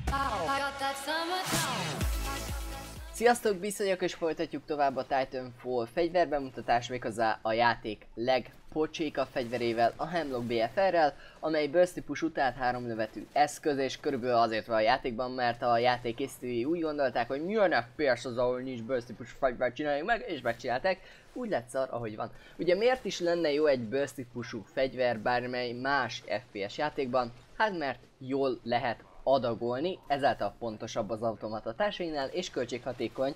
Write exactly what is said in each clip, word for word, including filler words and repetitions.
Sziasztok, Biszonyok, és folytatjuk tovább a Titanfall fegyverbemutatás, méghozzá a játék legpocsékabb fegyverével, a Hemlock bé ef er-rel, amely burst típusú, tehát három lövetű eszköz, és körülbelül azért van a játékban, mert a játék készítői úgy gondolták, hogy milyenek persze az, ahol nincs burst típusú fegyvert csináljuk meg, és megcsinálták, úgy lett szar, ahogy van. Ugye miért is lenne jó egy burst típusú fegyver bármely más ef pé es játékban? Hát mert jól lehet adagolni, ezáltal pontosabb az automata társainál és költséghatékony,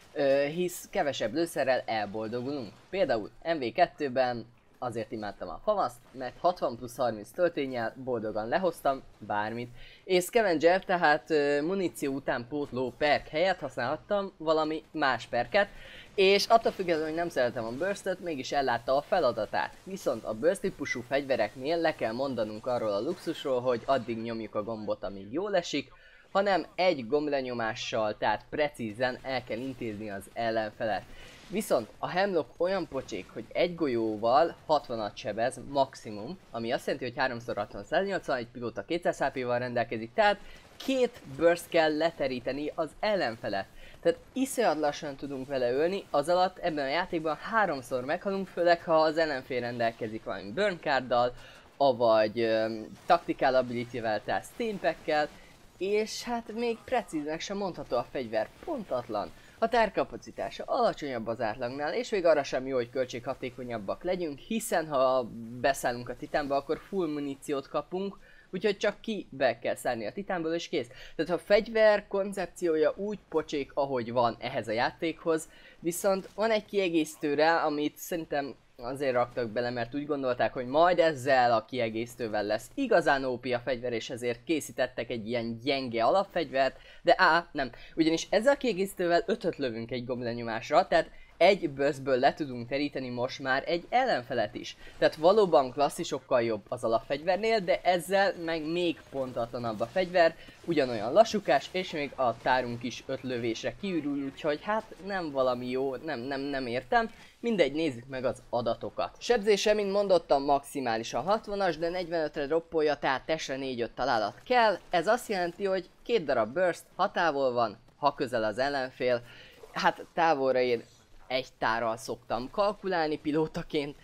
hisz kevesebb lőszerrel elboldogulunk. Például em vé kettőben azért imádtam a famaszt, mert hatvan plusz harminc töltényel boldogan lehoztam bármit, és scavenger, tehát muníció után pótló perk helyett használhattam valami más perket, és attól függetlenül, hogy nem szeretem a burstot, mégis ellátta a feladatát. Viszont a burst típusú fegyvereknél le kell mondanunk arról a luxusról, hogy addig nyomjuk a gombot, amíg jól esik, hanem egy gomblenyomással, tehát precízen el kell intézni az ellenfelet. Viszont a Hemlock olyan pocsék, hogy egy golyóval hatvanat sebez maximum, ami azt jelenti, hogy háromszor hatvan száznyolcvan, egy pilóta kétszáz há pé-val rendelkezik, tehát két burst kell leteríteni az ellenfelet. Tehát iszonyat lassan tudunk vele ölni, az alatt ebben a játékban háromszor meghalunk, főleg ha az ellenfél rendelkezik valami burn carddal, avagy um, tactical ability-vel, tehát steampackkel, és hát még precíznek sem mondható a fegyver, pontatlan. A tárkapacitása alacsonyabb az átlagnál, és még arra sem jó, hogy költséghatékonyabbak legyünk, hiszen ha beszállunk a titánba, akkor full muníciót kapunk, úgyhogy csak ki be kell szállni a titánból és kész. Tehát a fegyver koncepciója úgy pocsék, ahogy van ehhez a játékhoz, viszont van egy kiegészítő rá, amit szerintem azért raktak bele, mert úgy gondolták, hogy majd ezzel a kiegészítővel lesz igazán ó pé a fegyver, és ezért készítettek egy ilyen gyenge alapfegyvert, de á, nem. Ugyanis ezzel a kiegészítővel ötöt lövünk egy gomblennyomásra, tehát egy burstből le tudunk teríteni most már egy ellenfelet is. Tehát valóban klasszisokkal jobb az alapfegyvernél, de ezzel meg még pontatlanabb a fegyver, ugyanolyan lassúkás, és még a tárunk is öt lövésre kiürül, úgyhogy hát nem valami jó, nem, nem, nem értem. Mindegy, nézzük meg az adatokat. Sebzése, mint mondottam, maximálisan hatvanas, de negyvenötre droppolja, tehát testre négy-öt találat kell. Ez azt jelenti, hogy két darab burst, ha távol van, ha közel az ellenfél. Hát távolra én egy tárral szoktam kalkulálni pilótaként,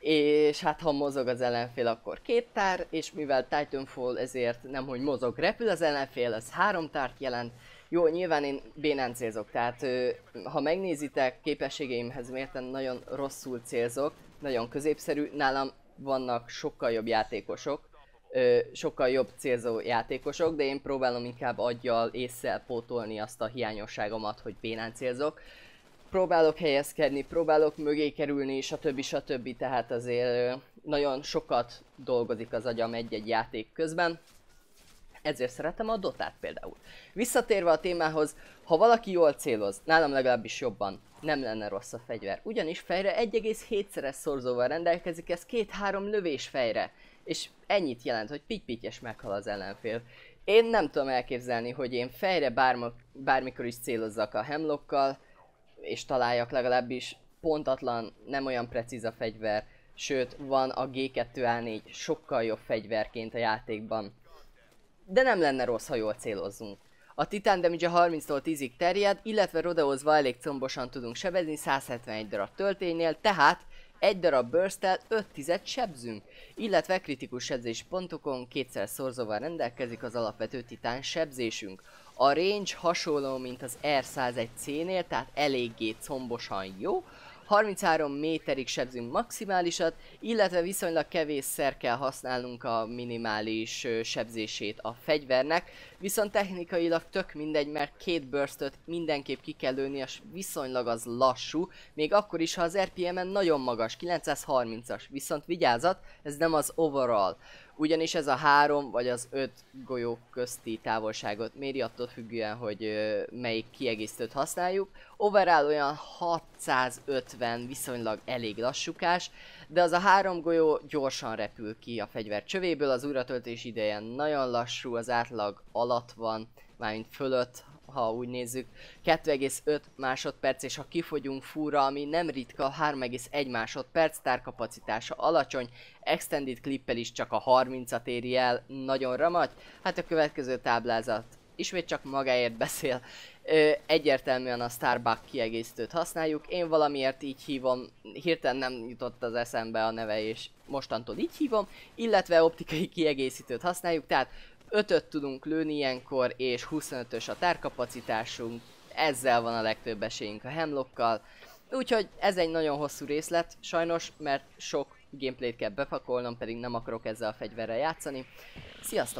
és hát ha mozog az ellenfél, akkor két tár, és mivel Titanfall ezért nem hogy mozog, repül az ellenfél, ez három tárt jelent. Jó, nyilván én bénán célzok, tehát ö, ha megnézitek képességeimhez mérten nagyon rosszul célzok, nagyon középszerű, nálam vannak sokkal jobb játékosok, ö, sokkal jobb célzó játékosok, de én próbálom inkább aggyal, ésszel pótolni azt a hiányosságomat, hogy bénán célzok. Próbálok helyezkedni, próbálok mögé kerülni, stb. stb. Tehát azért nagyon sokat dolgozik az agyam egy-egy játék közben. Ezért szeretem a Dotát például. Visszatérve a témához, ha valaki jól céloz, nálam legalábbis jobban, nem lenne rossz a fegyver. Ugyanis fejre egy egész hétszeres szorzóval rendelkezik, ez két-három lövés fejre. És ennyit jelent, hogy pitty-pittyes meghal az ellenfél. Én nem tudom elképzelni, hogy én fejre bárma, bármikor is célozzak a Hemlockkal, és találjak, legalábbis pontatlan, nem olyan precíz a fegyver, sőt van a gé kettő á négy sokkal jobb fegyverként a játékban. De nem lenne rossz, ha jól célozzunk. A Titan damage a harminctól tízig terjed, illetve rodeózva elég combosan tudunk sebezni száz hetvenegy darab tölténynél, tehát egy darab burst-tel öt tizet sebzünk, illetve kritikus sebzés pontokon kétszer szorzóval rendelkezik az alapvető titán sebzésünk. A range hasonló, mint az er száz egy cé-nél, tehát eléggé combosan jó. harminchárom méterig sebzünk maximálisat, illetve viszonylag kevésszer kell használnunk a minimális ö, sebzését a fegyvernek, viszont technikailag tök mindegy, mert két burstot mindenképp ki kell lőni, és viszonylag az lassú, még akkor is, ha az er pé em-en nagyon magas, kilencszázharmincas, viszont vigyázat, ez nem az overall. Ugyanis ez a három vagy az öt golyók közti távolságot méri, attól függően, hogy ö, melyik kiegészítőt használjuk. Overall olyan hatszázötven, viszonylag elég lassúkás, de az a három golyó gyorsan repül ki a fegyver csövéből, az újratöltés ideje nagyon lassú, az átlag alatt van, mármint fölött, ha úgy nézzük, kettő egész öt másodperc, és ha kifogyunk fúra, ami nem ritka, három egész egy másodperc, tárkapacitása alacsony, extended clippel is csak a harmincat éri el, nagyon ramagy. Hát a következő táblázat ismét csak magáért beszél. Ö, egyértelműen a Starbuck kiegészítőt használjuk, én valamiért így hívom, hirtelen nem jutott az eszembe a neve és mostantól így hívom, illetve optikai kiegészítőt használjuk, tehát ötöt tudunk lőni ilyenkor és huszonötös a tárkapacitásunk, ezzel van a legtöbb esélyünk a Hemlockkal. Úgyhogy ez egy nagyon hosszú részlet, sajnos, mert sok gameplayt kell bepakolnom, pedig nem akarok ezzel a fegyverrel játszani. Sziasztok!